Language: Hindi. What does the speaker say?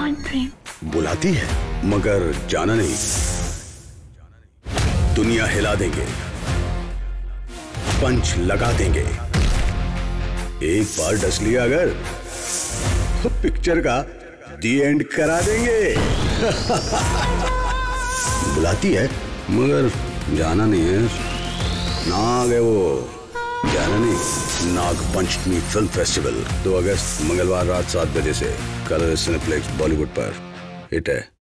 can't dream. बुलाती है मगर जाना नहीं। दुनिया हिला देंगे, पंच लगा देंगे। एक बार डस लिया अगर तो पिक्चर का दी एंड करा देंगे। बुलाती है मगर जाना नहीं है। नाग है वो, जाना नहीं। नाग पंचमी फिल्म फेस्टिवल 2 अगस्त मंगलवार रात 7 बजे से कलर सिनेप्लेक्स बॉलीवुड पर हिट है।